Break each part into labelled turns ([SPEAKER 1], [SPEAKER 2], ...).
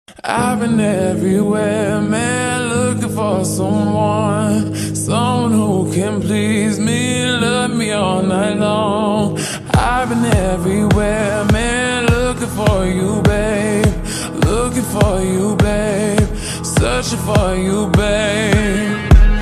[SPEAKER 1] I've been everywhere, man, looking for someone who can please me, love me all night long. I've been everywhere, man, looking for you, babe, looking for you, babe, searching for you, babe.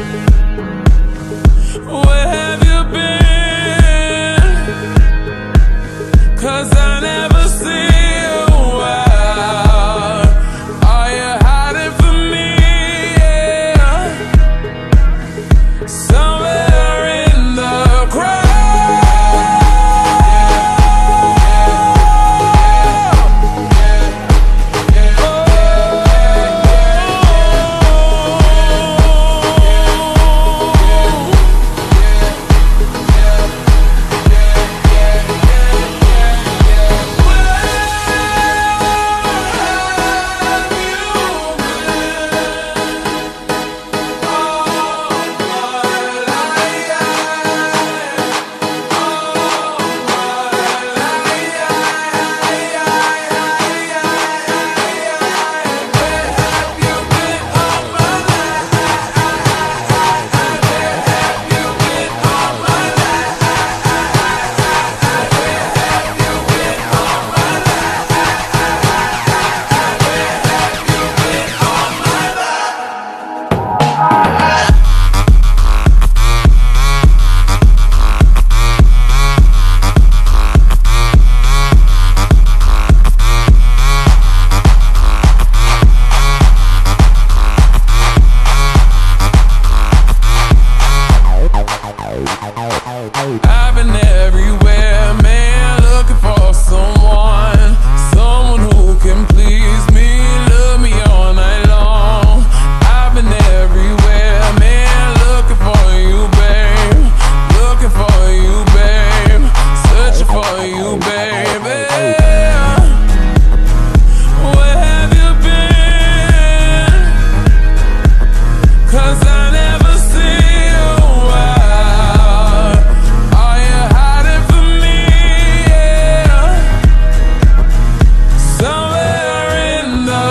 [SPEAKER 1] Where have you been? 'Cause I never see you out. Are you hiding from me? Yeah. Somewhere in the crowd. I've been everywhere, man, looking for someone who can please me, love me all night long. I've been everywhere, man, looking for you, babe, looking for you, babe, searching for you, baby. Where have you been? 'Cause I never see you out. Are you hiding from me? Yeah. Somewhere in the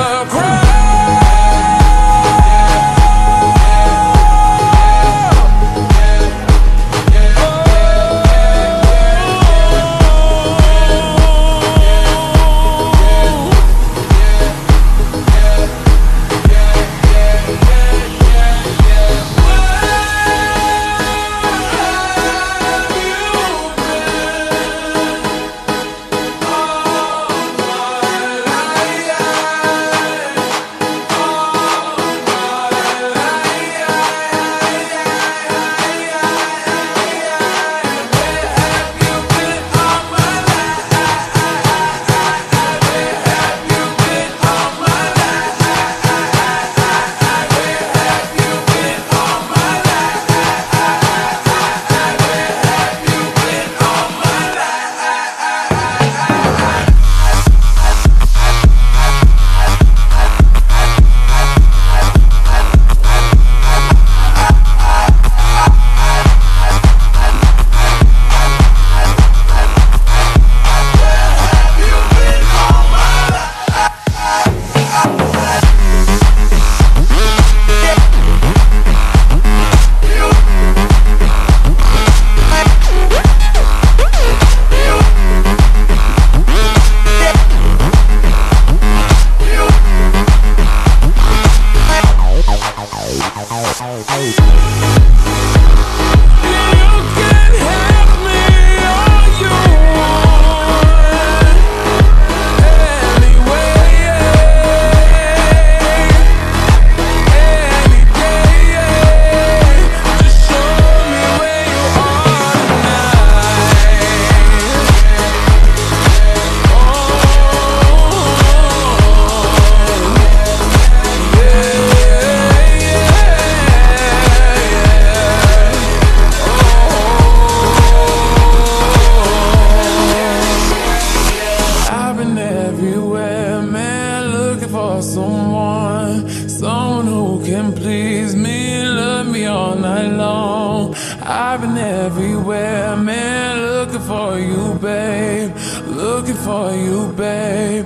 [SPEAKER 1] someone who can please me, love me all night long. I've been everywhere, man, looking for you, babe, looking for you, babe.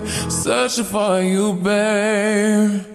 [SPEAKER 1] searching for you, babe.